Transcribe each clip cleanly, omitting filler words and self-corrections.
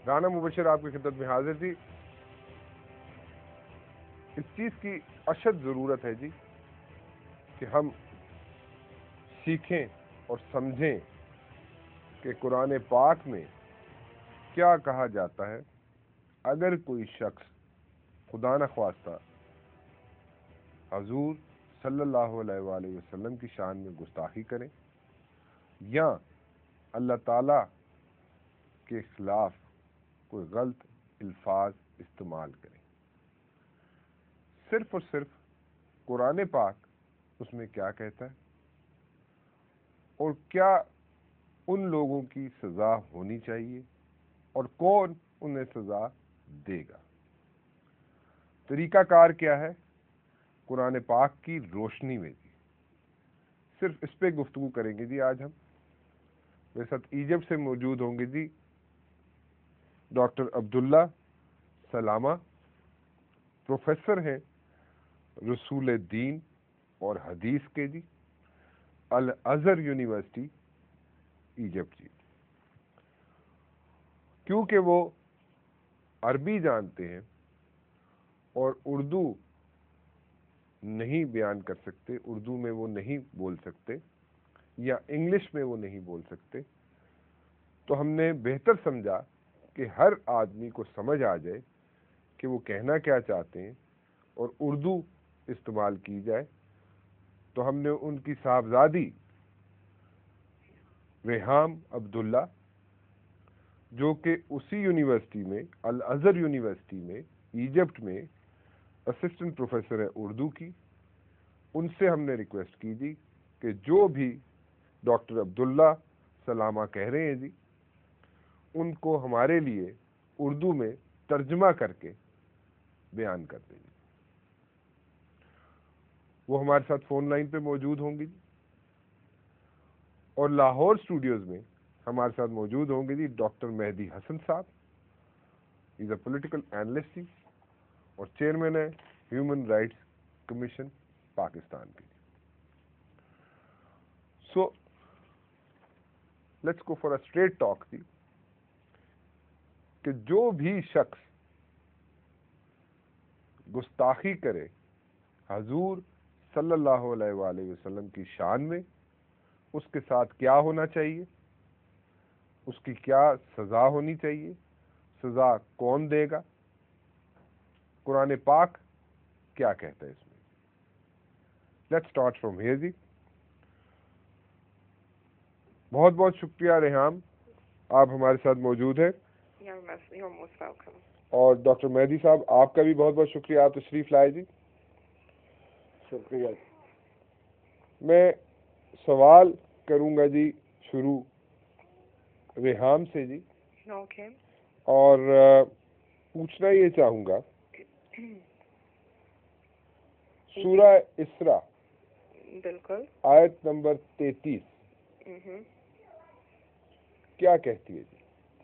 رانا مبشر آپ کی خدمت میں حاضر تھی. اس چیز کی اشد ضرورت ہے جی کہ ہم سیکھیں اور سمجھیں کہ قرآن پاک میں کیا کہا جاتا ہے اگر کوئی شخص خدا نخواستہ حضور صلی اللہ علیہ وآلہ وسلم کی شان میں گستاخی کرے یا اللہ تعالی کے خلاف کوئی غلط الفاظ استعمال کرے. صرف اور صرف قرآن پاک اس میں کیا کہتا ہے اور کیا ان لوگوں کی سزا ہونی چاہیے اور کون انہیں سزا دے گا. طریقہ کار کیا ہے قرآن پاک کی روشنی میں جی. صرف اس پہ گفتگو کریں گے جی. آج ہم میرے ساتھ ایجپٹ سے موجود ہوں گے جی ڈاکٹر عبداللہ سلامہ، پروفیسر ہیں رسول دین اور حدیث کے جی، الازہر یونیورسٹی ایجپٹ جی. کیونکہ وہ عربی جانتے ہیں اور اردو نہیں بیان کر سکتے، اردو میں وہ نہیں بول سکتے یا انگلش میں وہ نہیں بول سکتے، تو ہم نے بہتر سمجھا کہ ہر آدمی کو سمجھ آ جائے کہ وہ کہنا کیا چاہتے ہیں اور اردو استعمال کی جائے. تو ہم نے ان کی صاحبزادی ریحام عبداللہ جو کہ اسی یونیورسٹی میں الازہر یونیورسٹی میں ایجپٹ میں اسسٹنٹ پروفیسر ہے اردو کی، ان سے ہم نے ریکویسٹ کی تھی کہ جو بھی ڈاکٹر عبداللہ سلامہ کہہ رہے ہیں جی ان کو ہمارے لیے اردو میں ترجمہ کر کے بیان کر دیں گے. وہ ہمارے ساتھ فون لائن پہ موجود ہوں گی جی اور لاہور اسٹوڈیوز میں ہمارے ساتھ موجود ہوں گے جی ڈاکٹر مہدی حسن صاحب. از اے پولیٹیکل اینالسٹ جی اور چیئرمین ہے ہیومن رائٹس کمیشن پاکستان کی. So let's go for a street talk جی کہ جو بھی شخص گستاخی کرے حضور صلی اللہ علیہ وآلہ وسلم کی شان میں اس کے ساتھ کیا ہونا چاہیے، اس کی کیا سزا ہونی چاہیے، سزا کون دے گا، قرآن پاک کیا کہتا ہے اس میں. لیٹس اسٹارٹ فرام ہیئر جی. بہت بہت شکریہ ریحام، آپ ہمارے ساتھ موجود ہیں. اور ڈاکٹر مہدی صاحب آپ کا بھی بہت بہت شکریہ، آپ تشریف لائے جی. شکریہ. میں سوال کروں گا جی شروع ریحام سے جی. اور پوچھنا یہ چاہوں گا سورہ اسراء بالکل آیت نمبر 33 کیا کہتی ہے جی؟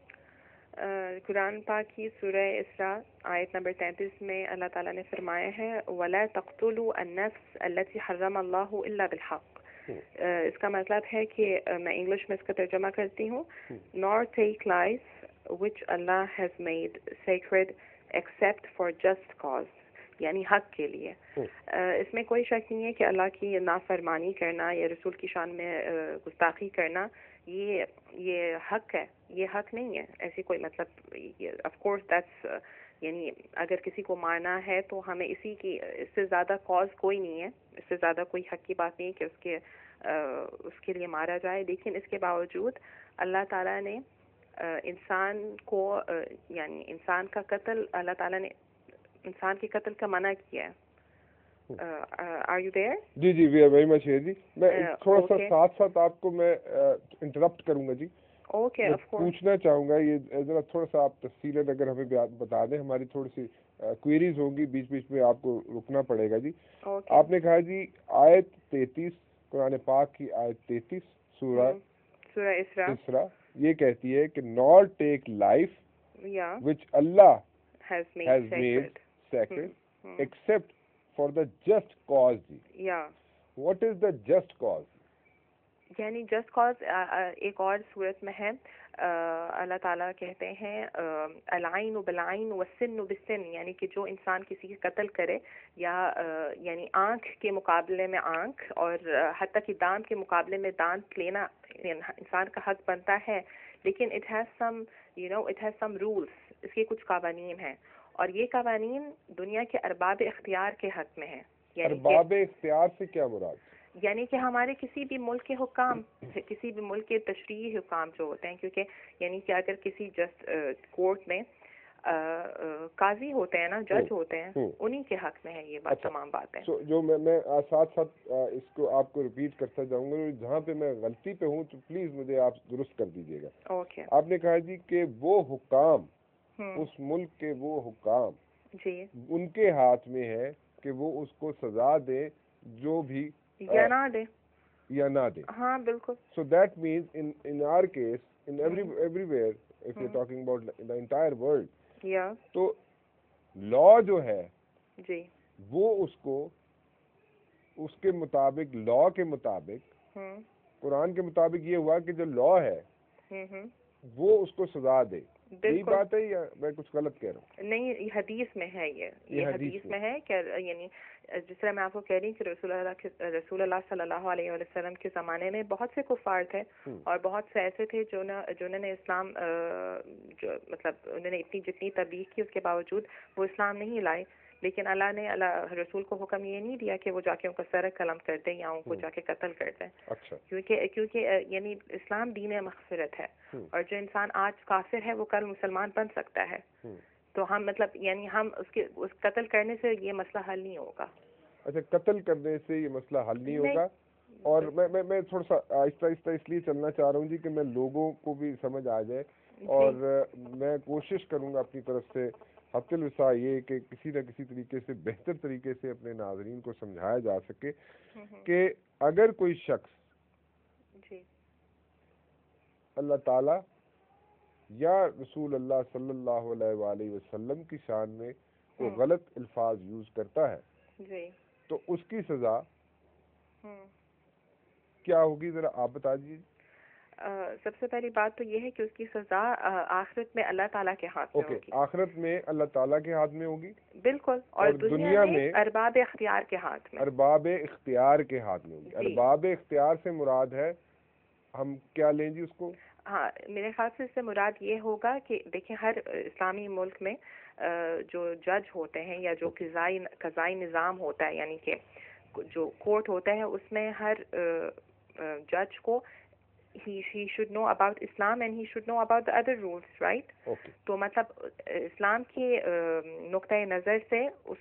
قرآن پاک کی سورہ اسراء آیت نمبر 33 میں اللہ تعالیٰ نے فرمایا ہے وَلَا تَقْتُلُوا النَّفْسَ الَّتِي حَرَّمَ اللَّهُ إِلَّا بِالْحَقِّ. اس کا مطلب ہے کہ میں انگلش میں اس کا ترجمہ کرتی ہوں. nor take life which Allah has made sacred except for just cause، یعنی حق کے لیے. اس میں کوئی شک نہیں ہے کہ اللہ کی نافرمانی کرنا یا رسول کی شان میں گستاخی کرنا یہ حق ہے، یہ حق نہیں ہے. ایسی کوئی مطلب آف کورس دیٹس یعنی اگر کسی کو مارنا ہے تو ہمیں اس سے زیادہ کاز کوئی نہیں ہے، اس سے زیادہ کوئی حق کی بات نہیں ہے کہ اس کے لیے مارا جائے. لیکن اس کے باوجود اللہ تعالیٰ نے انسان کو یعنی انسان کا قتل، اللہ تعالیٰ نے انسان کے قتل کا منع کیا ہے. Are you there? جی جی we are very much here جی. میں تھوڑا سا ساتھ ساتھ آپ کو میں انٹرپٹ کروں گا جی. اوکے پوچھنا چاہوں گا یہ ذرا تھوڑا سا آپ تفصیلاً اگر ہمیں بتا دیں، ہماری تھوڑی سی کوئریز ہوں گی، بیچ بیچ میں آپ کو رکنا پڑے گا جی. آپ نے کہا جی آیت 33 قرآن پاک کی آیت 33 سورہ اسراء یہ کہتی ہے کہ not take life which Allah has made sacred except for the just cause. What is the just cause? یعنی جسٹ کاز ایک اور صورت میں ہے اللہ تعالیٰ کہتے ہیں العین بالعین والسن بالسن، یعنی کہ جو انسان کسی کا قتل کرے یا یعنی آنکھ کے مقابلے میں آنکھ اور حتیٰ کہ دانت کے مقابلے میں دانت لینا انسان کا حق بنتا ہے، لیکن it has some rules، اس کے کچھ قوانین ہیں، اور یہ قوانین دنیا کے ارباب اختیار کے حق میں ہیں. ارباب اختیار سے کیا مراد؟ یعنی کہ ہمارے کسی بھی ملک کے حکام، کسی بھی ملک کے تشریعی حکام جو ہوتے ہیں، کیونکہ یعنی کہ اگر کسی کورٹ میں قاضی ہوتے ہیں نا، جج ہوتے ہیں، انہی کے حق میں ہے یہ بات. تمام باتیں جو میں ساتھ ساتھ اس کو آپ کو ریپیٹ کرتا جاؤں گا، جہاں پہ میں غلطی پہ ہوں تو پلیز مجھے آپ درست کر دیجیے گا. اوکے. آپ نے کہا جی کہ وہ حکام، اس ملک کے وہ حکام، جی، ان کے ہاتھ میں ہے کہ وہ اس کو سزا دے جو بھی یا نہ دے، یا نہ دے. ہاں بالکل. So that means in our case, in everywhere, if you're talking about the entire world, تو law جو ہے جی وہ اس کو اس کے مطابق، law کے مطابق، قرآن کے مطابق یہ ہوا کہ جو law ہے وہ اس کو سزا دے. یہی بات ہے یا میں کچھ غلط کہہ رہا ہوں؟ نہیں، یہ حدیث میں ہے، یہ حدیث میں ہے کہ یعنی جس طرح میں آپ کو کہہ رہی ہوں کہ رسول اللہ صلی اللہ علیہ وسلم کے زمانے میں بہت سے کفار تھے اور بہت سے ایسے تھے جنہوں نے اسلام مطلب انہوں نے جتنی تبلیغ کی اس کے باوجود وہ اسلام نہیں لائے، لیکن اللہ نے رسول کو حکم یہ نہیں دیا کہ وہ جا کے ان کا سر قلم کر دیں یا ان کو جا کے قتل کر دیں. اچھا. کیونکہ یعنی اسلام دین مغفرت ہے، اور جو انسان آج کافر ہے وہ کل مسلمان بن سکتا ہے. تو ہم مطلب یعنی ہم اس قتل کرنے سے یہ مسئلہ حل نہیں ہوگا. اچھا، قتل کرنے سے یہ مسئلہ حل نہیں ہوگا. اور میں تھوڑا سا آہستہ آہستہ اس لیے چلنا چاہ رہا ہوں جی کہ میں لوگوں کو بھی سمجھ آ جائے، اور میں کوشش کروں گا اپنی طرف سے حتی الوسع یہ کہ کسی نہ کسی طریقے سے بہتر طریقے سے اپنے ناظرین کو سمجھایا جا سکے کہ اگر کوئی شخص اللہ تعالی یا رسول اللہ صلی اللہ علیہ وآلہ وسلم کی شان میں کوئی غلط الفاظ یوز کرتا ہے تو اس کی سزا کیا ہوگی، ذرا آپ بتا دیجیے. سب سے پہلی بات تو یہ ہے کہ اس کی سزا آخرت میں اللہ تعالیٰ کے ہاتھ میں ہوگی. آخرت میں اللہ تعالیٰ کے ہاتھ میں ہوگی، بالکل. اور دنیا میں ارباب اختیار کے ہاتھ میں، ارباب اختیار کے ہاتھ میں ہوگی. ارباب اختیار سے مراد ہے، ہم کیا لیں جی اس کو؟ ہاں، میرے خیال سے اس سے مراد یہ ہوگا کہ دیکھیں ہر اسلامی ملک میں جو جج ہوتے ہیں یا جو قضائی نظام ہوتا ہے، یعنی کہ جو کورٹ ہوتا ہے، اس میں ہر جج کو he should know about Islam and he should know about the other rules, right? Okay. تو مطلب اسلام کے نقطۂ نظر سے اس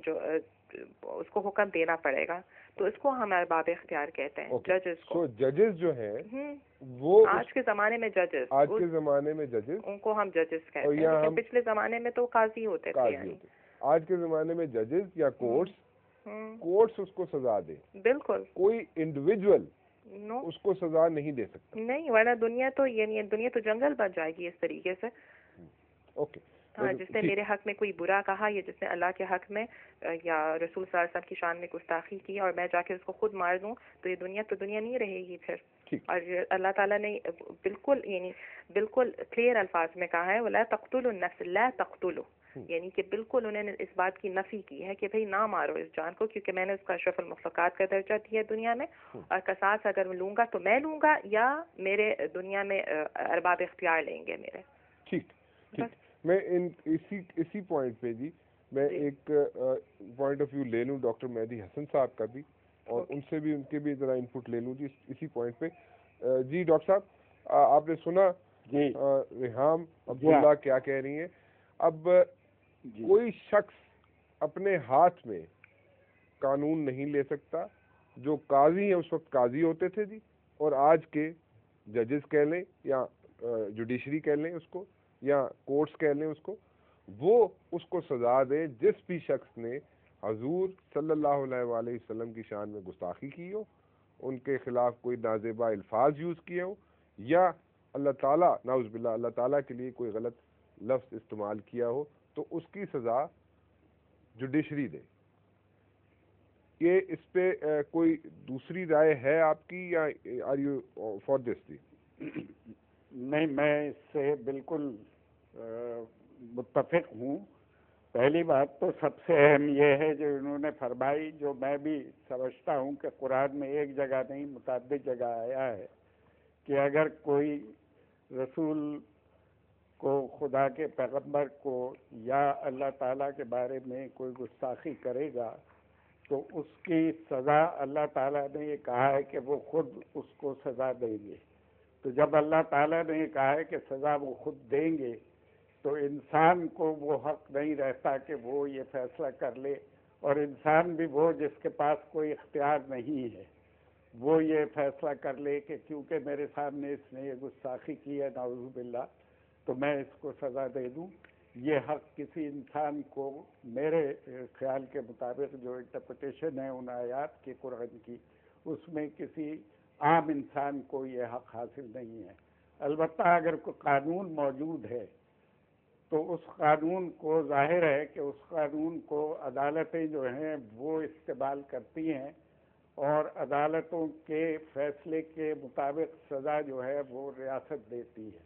کو حکم دینا پڑے گا، تو اس کو ہم ارباب اختیار کہتے ہیں. ججز کو، ججز جو ہیں وہ آج کے زمانے میں ججز، آج کے زمانے میں ججز ان کو ہم ججز کہتے ہیں، لیکن پچھلے زمانے میں تو قاضی ہوتے تھے. آج کے زمانے میں ججز یا کورٹس اس کو سزا دے. بالکل. کوئی انڈیویجول اس کو سزا نہیں دے سکتا. نہیں، ورنہ دنیا تو جنگل بن جائے گی اس طریقے سے. اوکے. ہاں، جس نے میرے حق میں کوئی برا کہا یا جس نے اللہ کے حق میں یا رسول صلی اللہ علیہ وسلم کی شان میں گستاخی کی اور میں جا کے اس کو خود مار دوں تو یہ دنیا نہیں رہے گی پھر. اور اللہ تعالیٰ نے بالکل کلیئر الفاظ میں کہا ہے وَلَا تَقْتُلُوا النَّفْسَ لَا تَقْتُلُوا، یعنی کہ بالکل انہوں نے اس بات کی نفی کی ہے کہ بھئی نہ مارو اس جان کو، کیونکہ میں نے اس کا اشرف المخلوقات کا درجہ دیا دنیا میں، اور قصاص اگر میں لوں گا تو میں لوں گا یا میرے دنیا میں ارباب اختیار لیں گے میرے. ٹھیک. میں اسی پوائنٹ پہ جی میں ایک پوائنٹ آف ویو لے لوں ڈاکٹر مہدی حسن صاحب کا بھی، اور ان سے بھی ان کے بھی ذرا انپٹ لے لوں جی اسی پوائنٹ پہ. جی ڈاکٹر صاحب، آپ نے سنا ریحام عبداللہ کیا کہہ رہی ہیں. اب کوئی شخص اپنے ہاتھ میں قانون نہیں لے سکتا. جو قاضی ہیں اس وقت قاضی ہوتے تھے جی، اور آج کے ججز کہہ لیں یا جوڈیشری کہہ لیں اس کو، یا کورٹس کہہ لیں اس کو سزا دے جس بھی شخص نے حضور صلی اللہ علیہ وآلہ وسلم کی شان میں گستاخی کی ہو، ان کے خلاف کوئی نازیبا الفاظ یوز کیے ہو، یا اللہ تعالیٰ نعوذ باللہ اللہ تعالیٰ کے لیے کوئی غلط لفظ استعمال کیا ہو، تو اس کی سزا جوڈیشری دے. یہ اس پہ کوئی دوسری رائے ہے آپ کی یا are you for this the? نہیں، میں اس سے بالکل متفق ہوں. پہلی بات تو سب سے اہم یہ ہے جو انہوں نے فرمائی، جو میں بھی سمجھتا ہوں کہ قرآن میں ایک جگہ نہیں متعدد جگہ آیا ہے، کہ اگر کوئی رسول کو، خدا کے پیغمبر کو یا اللہ تعالیٰ کے بارے میں کوئی گستاخی کرے گا تو اس کی سزا اللہ تعالیٰ نے یہ کہا ہے کہ وہ خود اس کو سزا دیں گے. تو جب اللہ تعالیٰ نے یہ کہا ہے کہ سزا وہ خود دیں گے تو انسان کو وہ حق نہیں رہتا کہ وہ یہ فیصلہ کر لے، اور انسان بھی وہ جس کے پاس کوئی اختیار نہیں ہے وہ یہ فیصلہ کر لے کہ کیونکہ میرے سامنے اس نے یہ گستاخی کی ہے نعوذ باللہ تو میں اس کو سزا دے دوں. یہ حق کسی انسان کو، میرے خیال کے مطابق جو انٹرپریٹیشن ہے ان آیات کی قرآن کی، اس میں کسی عام انسان کو یہ حق حاصل نہیں ہے. البتہ اگر کوئی قانون موجود ہے تو اس قانون کو، ظاہر ہے کہ اس قانون کو عدالتیں جو ہیں وہ استعمال کرتی ہیں اور عدالتوں کے فیصلے کے مطابق سزا جو ہے وہ ریاست دیتی ہے.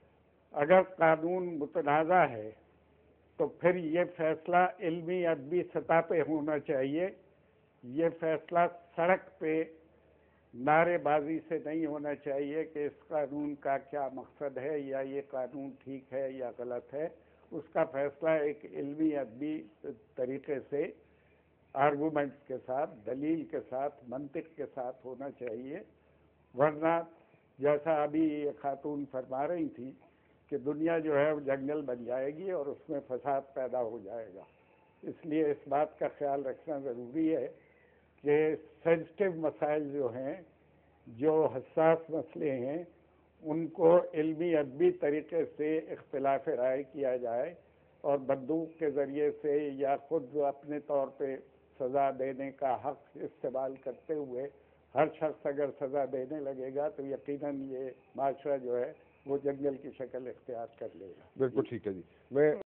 اگر قانون متنازع ہے تو پھر یہ فیصلہ علمی ادبی سطح پہ ہونا چاہیے. یہ فیصلہ سڑک پہ نعرے بازی سے نہیں ہونا چاہیے کہ اس قانون کا کیا مقصد ہے یا یہ قانون ٹھیک ہے یا غلط ہے. اس کا فیصلہ ایک علمی ادبی طریقے سے، آرگومنٹس کے ساتھ، دلیل کے ساتھ، منطق کے ساتھ ہونا چاہیے. ورنہ جیسا ابھی یہ خاتون فرما رہی تھی کہ دنیا جو ہے وہ جنگل بن جائے گی اور اس میں فساد پیدا ہو جائے گا. اس لیے اس بات کا خیال رکھنا ضروری ہے کہ سینسٹیو مسائل جو ہیں، جو حساس مسئلے ہیں، ان کو علمی ادبی طریقے سے اختلاف رائے کیا جائے اور بندوق کے ذریعے سے یا خود اپنے طور پہ سزا دینے کا حق استعمال کرتے ہوئے ہر شخص اگر سزا دینے لگے گا تو یقیناً یہ معاشرہ جو ہے وہ جنگل کی شکل اختیار کر لے گا. بالکل ٹھیک ہے جی. میں